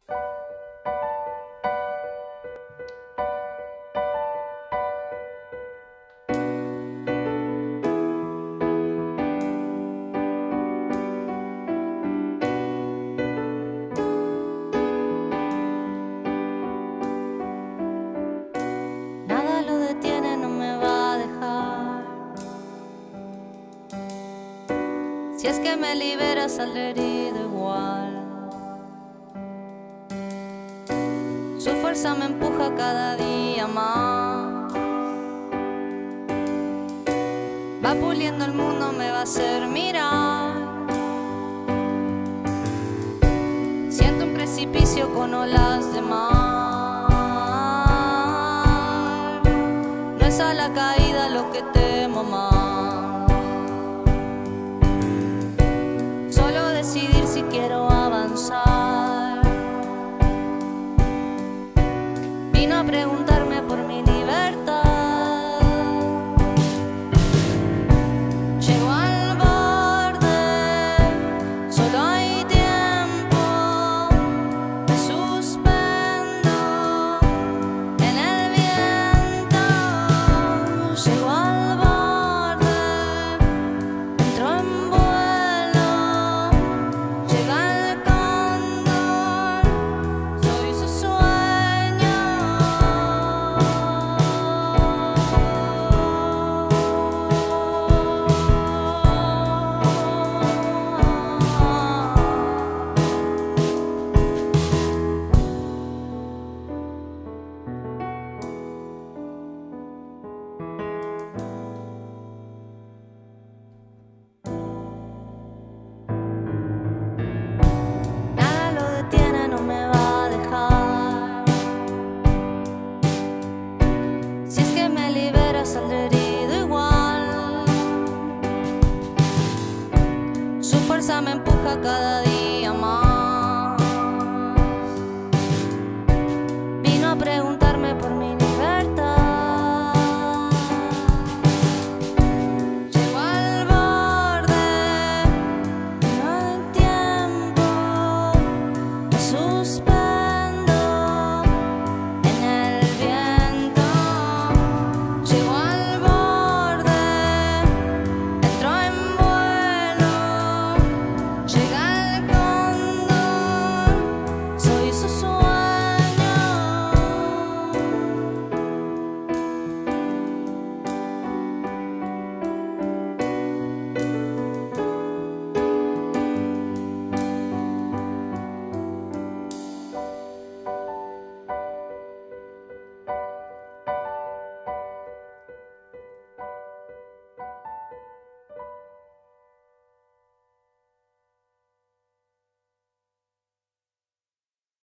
Nada lo detiene, no me va a dejar. Si es que me liberas, saldré herido igual. Su fuerza me empuja cada día más. Va puliendo el mundo, me va a hacer mirar. Siento un precipicio con olas de mar. No es a la caída lo que temo más. Solo decidir si quiero avanzar. Vino a preguntarme por mi libertad. Llego al borde, solo hay tiempo. Me suspendo en el viento. Llego al borde, entro en vuelo. Llega el cóndor, soy su sueño. Nada lo detiene, no me va a dejar. Si es que me liberas, saldré herido igual. Su fuerza me empuja cada día más.